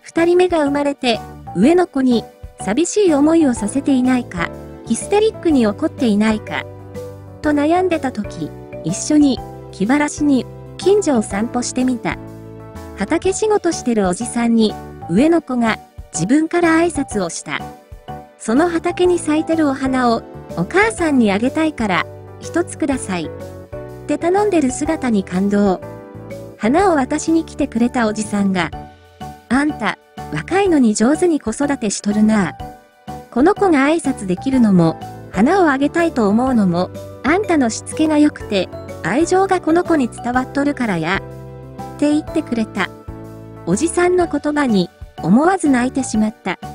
二人目が生まれて、上の子に寂しい思いをさせていないか、ヒステリックに怒っていないか、と悩んでた時、一緒に気晴らしに近所を散歩してみた。畑仕事してるおじさんに、上の子が自分から挨拶をした。その畑に咲いてるお花をお母さんにあげたいから一つください。って頼んでる姿に感動。花を渡しに来てくれたおじさんが、あんた、若いのに上手に子育てしとるな。この子が挨拶できるのも、花をあげたいと思うのも、あんたのしつけが良くて、愛情がこの子に伝わっとるからや。って言ってくれた。おじさんの言葉に、思わず泣いてしまった。